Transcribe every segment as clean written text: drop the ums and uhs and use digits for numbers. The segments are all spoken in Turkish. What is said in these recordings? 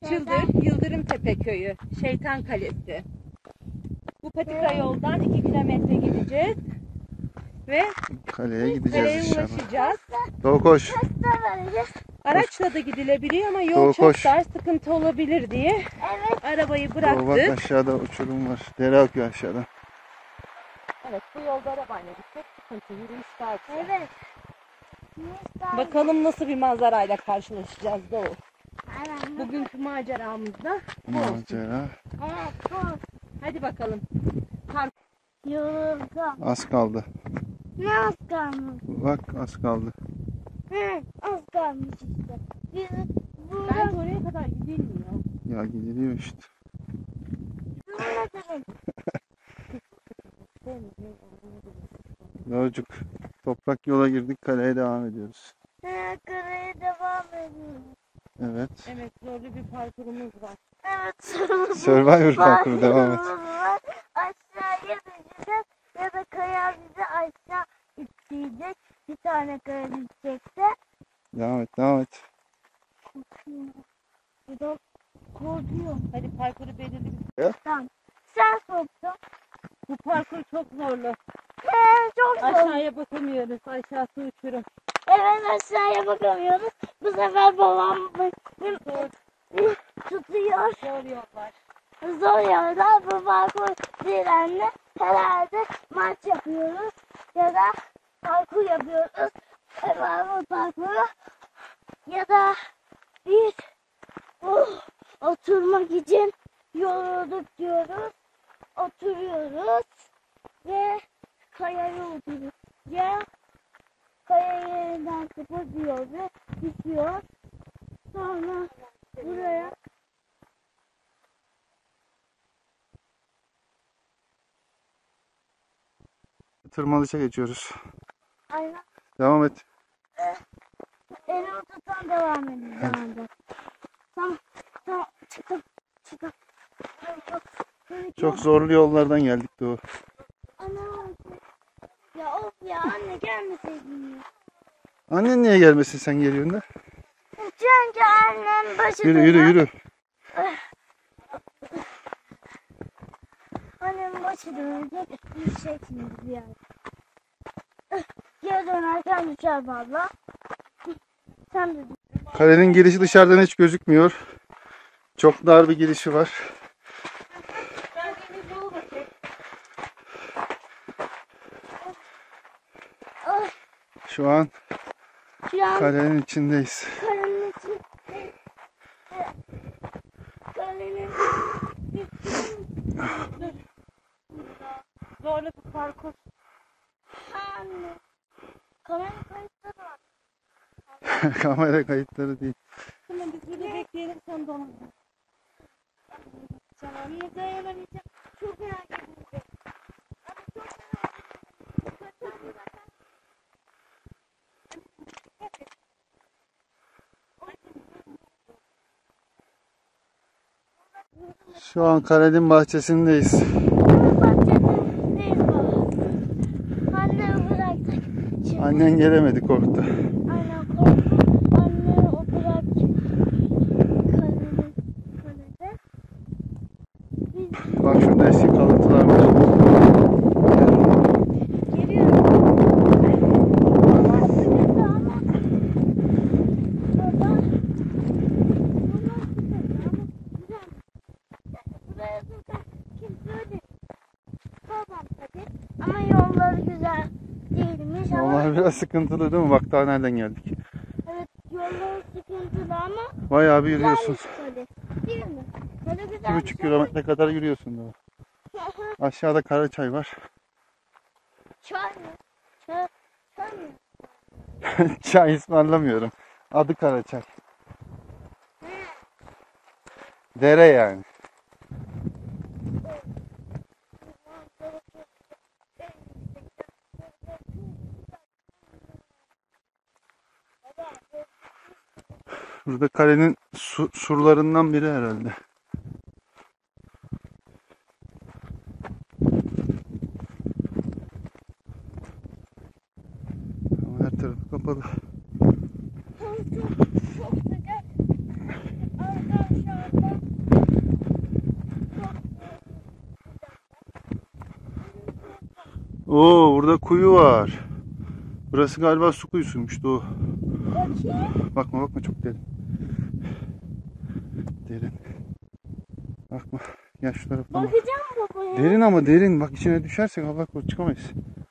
Çıldır Yıldırımtepe Köyü, Şeytan Kalesi. Bu patika yoldan 2 kilometre gideceğiz ve Kaleye gideceğiz kaleye inşallah. ulaşacağız. Doğu koş. Araçla da gidilebiliyor ama yol Doğu çok koş. dar, sıkıntı olabilir diye arabayı Doğu bak, bıraktık. aşağıda uçurum var. Dere akıyor aşağıdan. Evet, bu yolda arabayla gitmek sıkıntı, yürüyüş daha güzel. Evet. Bakalım nasıl bir manzarayla karşılaşacağız Doğu. Evet. Bugünkü maceramızda bu olsun. Macera. Evet. Bu. Hadi bakalım. Yoruldum. Az kaldı. Ne az kalmış? Bak az kaldı. Hı, az kalmış işte. Biz Belki oraya kadar gidilmiyor. Ya gidiliyor işte. Yolcuk. Toprak yola girdik, kaleye devam ediyoruz. Karaya devam ediyoruz. Evet. Evet, zorlu bir parkurumuz var. Evet. Survivor parkuru devam et. Var. Aşağıya düşeceğiz ya da kaya bizi aşağı ittirecek. Bir tane kaya düşecekse. Devam et, devam et. Bir de korkuyorum. Hadi parkuru belirli bir... Tamam. Sen soktun. Bu parkur çok zorlu. Çok zor. Aşağıya bakamıyoruz. Aşağısı uçurum. Evet, aşağıya bakamıyoruz. Bu sefer babam Zor, tutuyor. zor yollar. Zor yolda bu parkur direnle herhalde maç yapıyoruz ya da parkur yapıyoruz. Parkur parkuru ya da biz oturmak için yorulduk diyoruz. Oturuyoruz ve kayaya oturuyoruz. Ya kaya yerinden kıpırdıyor ve düşüyor. Sonra buraya Tırmanışa geçiyoruz. aynen Devam et. elimi tutan devam ediyor. Tamam. Çıktım. Çok zorlu yollardan geldik Doğu. Ana. Ya of ya, anne gelmeseydin ya. Annen niye gelmesin, sen geliyorsun da? Çünkü annem başı Yürü yürü yürü. Annem başı dönecek. Düşecek şimdi bir yer. Geri dönerken düşer valla. Sen de düş. Kalenin girişi dışarıdan hiç gözükmüyor. Çok dar bir girişi var. Şu an Şu an kalenin içindeyiz. kalenin için. Kalenin Zorlu bir parkur. anne. Kalenin kayıtları var. Kamera kayıtları değil. Tamam, biz burada bekleyelim, sen donatın. Tamam mı, dayanamayacağım. Çok merak ediyorum. Ama çok merak ediyorum. Şu an kalenin bahçesindeyiz. Bahçedeyiz baba. Annemi bıraktık. Şimdi Annen gelemedi, korktu. annem korktu. Annemi o bıraktı. Kalede. Biz Bak şurada eski kalıntılar var. geliyoruz. Baba sıkıntı ama. Baba. Bunlar sıkıntı ama güzel. Buraya zaten kimse öyle. Babam tabii. Ama yolları güzel değilmiş ama. Vallahi biraz sıkıntılı değil mi? Bak daha nereden geldik. Evet, yolları sıkıntılı ama Bayağı bir yürüyorsun. güzelmiş kale. Değil mi? Kale güzelmiş. 2,5 kilometre kadar yürüyorsun Doğu. Aşağıda Karaçay var. Çay mı? Çay mı? Çay ısmarlamıyorum. Adı Karaçay. Dere yani. Burada kalenin surlarından biri herhalde. Ama her tarafı kapalı. Çok sıcak. Arkadaşlar Oo, burada kuyu var. Burası galiba su kuyusuymuş Doğu. Bakayım. Bakma çok derin. Derin. Bakma. Gel şu taraftan bak. Bakacağım babaya. Derin ama derin. Bak içine düşersek Allah korusun çıkamayız.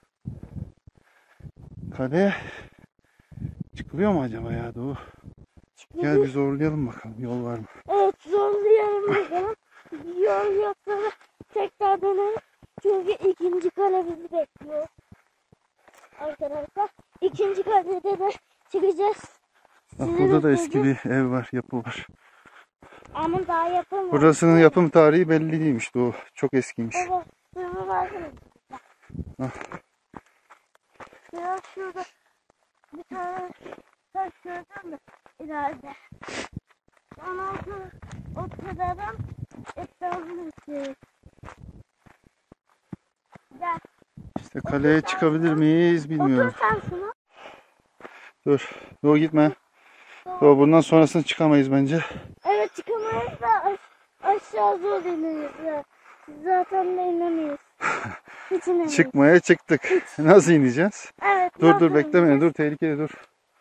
Kaleye çıkılıyor mu acaba ya Doğu? Gel bir zorlayalım bakalım. Yol var mı? Evet, zorlayalım bakalım. Yol yoksa tekrar dönelim. Çünkü ikinci kale bizi bekliyor. Arkadaşlar ikinci kalede de çıkacağız. Bak Sizi burada da bekleyeceğiz. eski bir ev var. Yapı var. Ama daha yapılmadı. Burasının yapım tarihi belli değilmiş Doğu. Çok eskiymiş. Baba, şunu versene. Ah. Biraz şurada bir tane taş gördün mü? İleride. Ondan sonra o kadardan etrafını istiyoruz. Gel. İşte kaleye çıkabilir miyiz bilmiyorum. Otur sen şuna. Dur. Doğu gitme. Doğu bundan sonrasını çıkamayız bence. Evet, çıkamayız da aşağı zor ineriz. Zaten de inemeyiz. Hiç inemeyiz. Çıkmaya çıktık. Nasıl ineceğiz? Evet. Dur nasıl bekle beni. ineceğiz? Dur tehlikeli dur.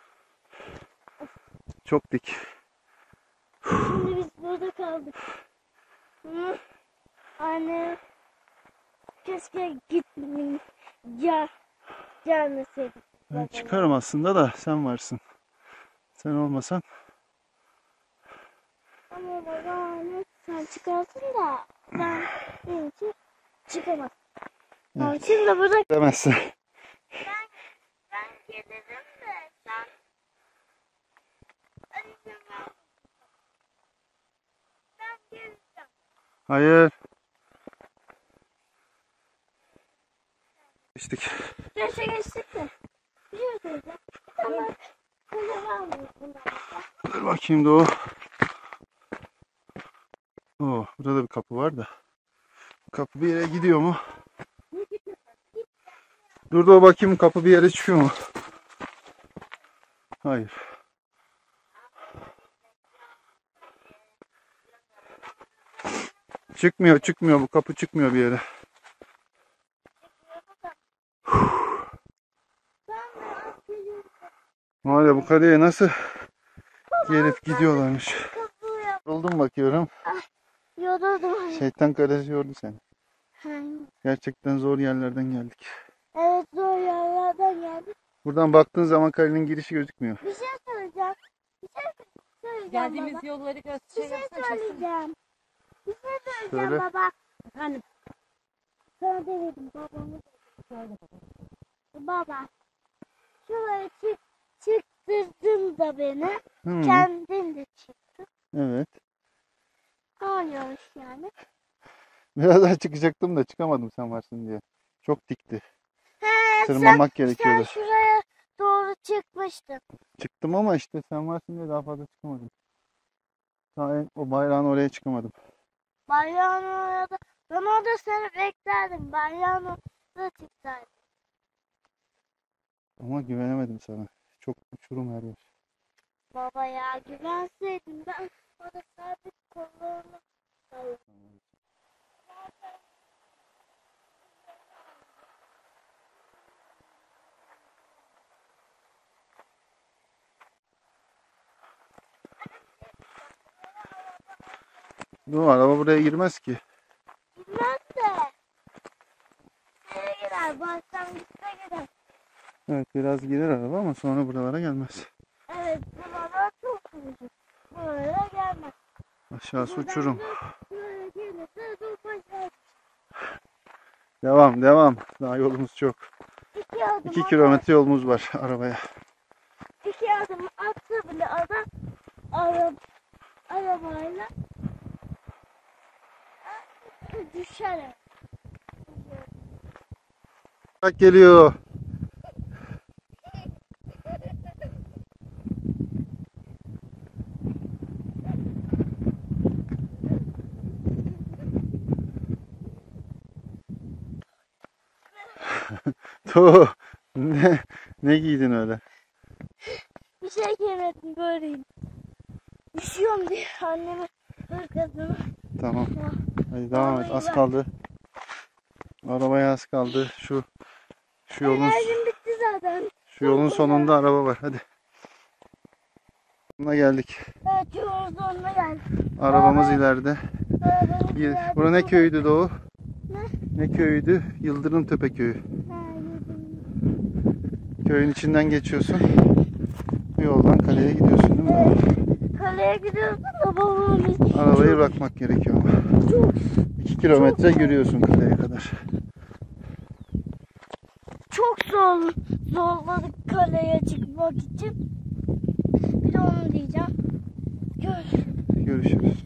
Çok dik. Şimdi biz burada kaldık. Hı? Anne. Keşke gitmeyeyim. Gelmeseydik. Ben çıkarım aslında da sen varsın. Sen olmasan. Ama baba anne sen çıkarsın da benim için çıkamaz. Ama şimdi burada Demezsin. ben gelirim de sen ben geleceğim. Hayır. Geçtik. Geçe geçtik de. Bir şey söyleyeceğim. Ama bunu var mı? Dur bakayım Doğu. Oo, burada da bir kapı var da. Kapı bir yere gidiyor mu? Dur Doğu bakayım kapı bir yere çıkıyor mu? Hayır. Çıkmıyor bu kapı çıkmıyor bir yere. Var ya bu kaleye nasıl gelip gidiyorlarmış. Yoruldum bakıyorum. Yoruldum. Şeytan kalesi yordu seni. Gerçekten zor yerlerden geldik. Evet, zor yerlerden geldik. Buradan baktığın zaman kalenin girişi gözükmüyor. Bir şey söyleyeceğim. Bir şey söyleyeceğim Geldiğimiz baba. yolları Bir şey gösterelim. söyleyeceğim. Bir şey söyleyeceğim Söyle. baba. Efendim. Sana demedim babamı. Söyle baba. Baba. Şuraya çıktırdın da beni. Hı, Kendin de çıktın. evet. Ne oluyormuş yani? Biraz daha çıkacaktım da çıkamadım sen varsın diye. Çok dikti. He, Tırmanmak sen gerekiyordu. şuraya doğru çıkmıştın. Çıktım ama işte sen varsın diye daha fazla çıkamadım. Daha o bayrağın oraya çıkamadım. Bayrağın orada. Ben orada seni beklerdim. Bayrağın orada çıksaydın. Ama güvenemedim sana. Çok uçurum her yer. Baba ya, güvenseydin ben orada sabit kollarını sayıyorum. Bu araba buraya girmez ki. Bilmem de. Nereye gider? Başlangıçta gider. Evet biraz girer araba ama sonra buralara gelmez. Evet, buralar çok sıkıcı. Buraya gelmez. Aşağısı uçurum. Buraya gelirse dur başlar. Devam. Daha yolumuz çok. 2 adım 2 kilometre yolumuz var arabaya. 2 adım atsa bile adam arabayla düşer. Bak geliyor. Tuh. Ne giydin öyle? Bir şey yemedim, böyleyim. Üşüyorum diye anneme hırkasını. Tamam. Hadi devam et. Az kaldı. Arabaya az kaldı. Şu Şu yolun, Enerjim bitti zaten. şu yolun sonunda araba var. Hadi. Buna geldik. Evet, yolun sonuna geldik. Arabamız ileride. Arabanın Bura ne köyüydü Doğu? Ne? Ne köyüydü? Yıldırımtepe köyü. Ha, yedim. Köyün içinden geçiyorsun. Bu yoldan kaleye gidiyorsun değil mi? Evet. Kaleye gidiyorsun da babamız Arabayı bırakmak gerekiyor ama. çok 2 kilometre yürüyorsun kaleye kadar. çok zorladık kaleye çıkmak için. Bir de onu diyeceğim. Görüşürüz. Görüşürüz.